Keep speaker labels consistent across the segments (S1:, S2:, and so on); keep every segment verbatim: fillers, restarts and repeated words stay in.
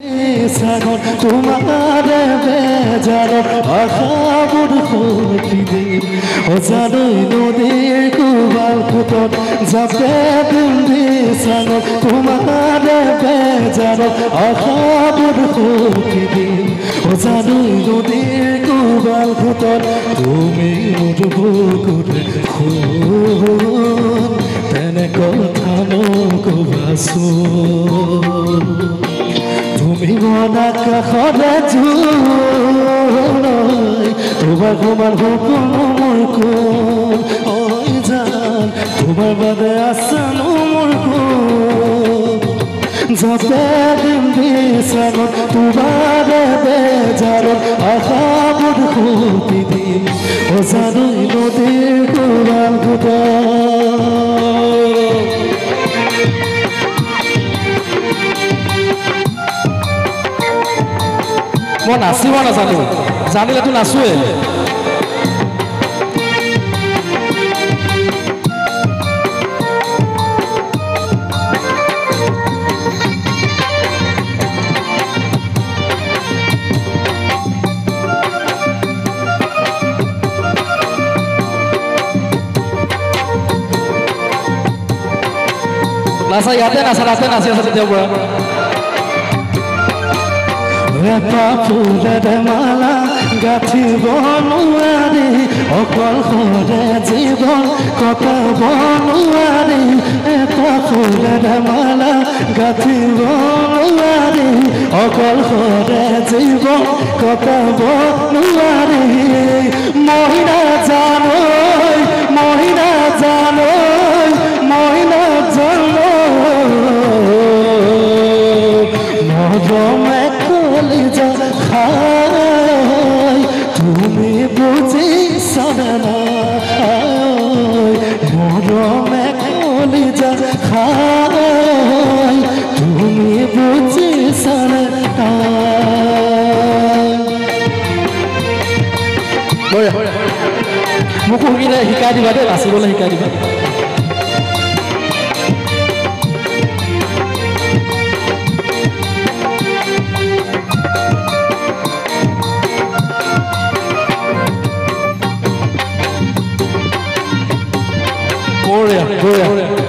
S1: তোমার বেজারত আশাবোৰ সখী দিম অজানৈ নদীৰ কোবাল ফুটত জাপে পিন্ধি চাঙত তোমাৰ বেজারত আশাবোৰ সখী দিম অজানৈ নদীৰ কোবাল ফুটত তুমি মোৰ বুকুত খুন তেনে কথা নকবাচোন তুমি মনা কাষৰে জুই তোমাৰ সমান সপোন মোৰ কোন ঐ জান তোমাৰ বাবে আছানো মোৰ কোন যাতে দিম বিচাৰত তোমাৰ বেজাৰত আশাবোৰ সপি দিম অজানৈ নদীৰ কোবাল ফুটত মই নাচিব নাজানো জানিলেতো নাচোৱে নাচা ইয়াতে নাচা ৰাতে নাচি আছে তেতিয়াৰ পৰা এপা ফুলেৰ মালা গাঁঠিব নোৱাৰি অকল সৰে জীৱন কটাব নোৱাৰি এপা ফুলেৰ মালা গাঁঠিব নোৱাৰি অকল সৰে জীৱন কটাব নোৱাৰি মই নাজানৈ মই নাজানৈ মই নাজানৈ মৰমে কলিজা খাই তুমি বুজিছানে নাই মৰমে কলিজা খাই তুমি বুজিছানে নাই মোকো শিকিলে শিকাই দিবা দেই নাচিবলৈ শিকাই দিবা Gloria, Gloria.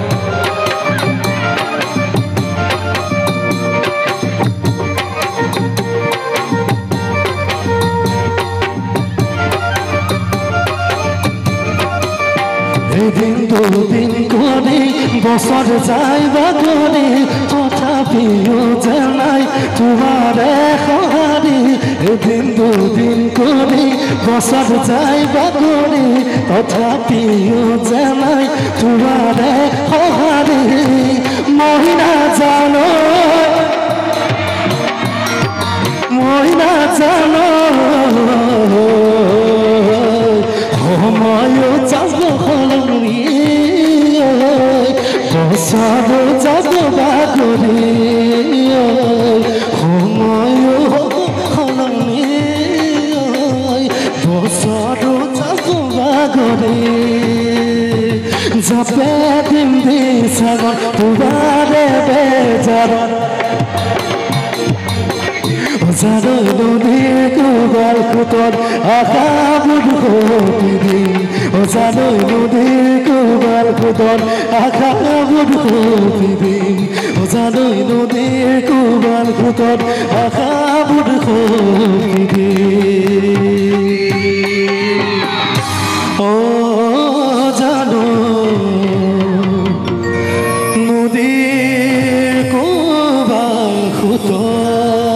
S1: এদিন দুদিন করে বছর যায় বা করে তথাপিও যে নাই তোমার সহারি এদিন দুদিন করে বছর যায় বা করে তথাপিও যে নাই তোমার সহারি মই নাজানো মই নাজানো সময়ো যাব সলনি বছৰ যাব বাগৰি সময়ো সলনি বছৰ যাব বাগৰি জাপে দিম বিচাৰত তোমাৰ বেজাৰত অজানৈ নদীৰ কোবাল ফুটত আশাবোৰ সপি দিম অজানৈ নদীৰ কোবাল ফুটত আশাবোৰ সপি দিম অজানৈ নদীৰ কোবাল ফুটত আশাবোৰ সপি দিম অজানৈ নদীৰ কোবাল ফুটত